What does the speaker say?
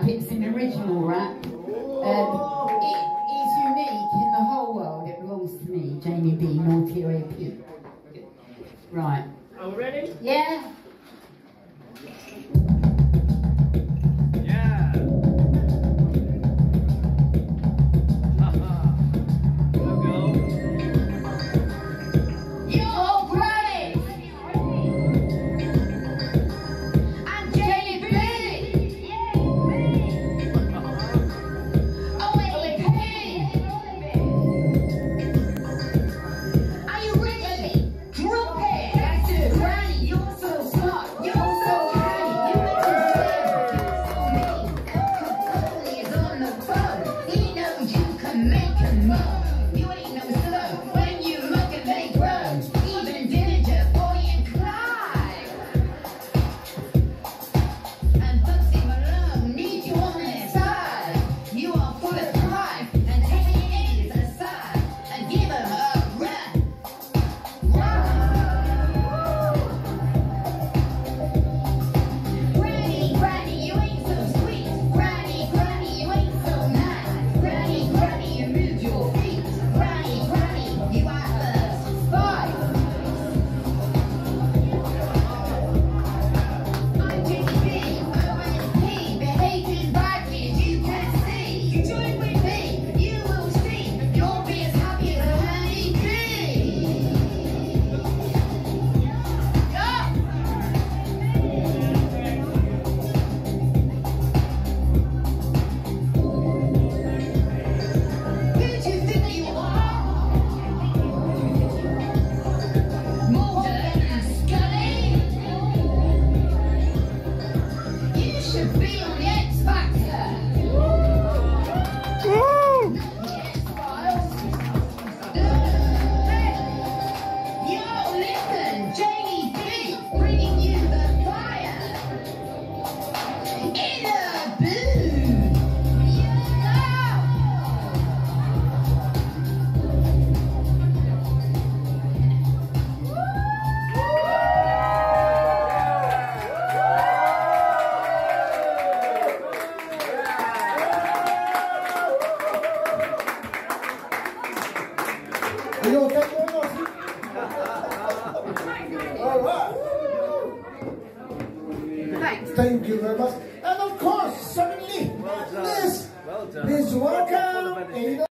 rap, it's an original rap. It is unique in the whole world. It belongs to me, Jamie B, Naughty AP. Right. Are we ready? Yeah. Yeah. Go, go. You're ready. I'm Jamie B. Are you ready? Drop it. That's it. Granny, you're so smart. You're so canny. You make it so mean. Capone is on the phone. He knows you can make him moan. You ain't no slow. When you look and they groan. Even Dillinger, Bonnie and Clyde. And Bugsy Malone need you on their side. You are full of pride. And take your enemies aside. And give them a run. Granny, Granny, you ain't so sweet. Granny, Granny, you ain't so nice. Granny, Granny, you move your feet. Granny, Granny, you are the spice. I'm Jamie B, ONP, behaving badly as you can see. You join with me, you will see. You'll be as happy as a honey bee. Yeah. Who do you think you are? Mulder and Scully? You should be on the X Factor. The X-Files. Yo, listen, Jamie B, bringing you the fire. In a boom. Are you okay? All right. Thanks. Thank you very much. And of course, suddenly, Well done. this Well done. is welcome.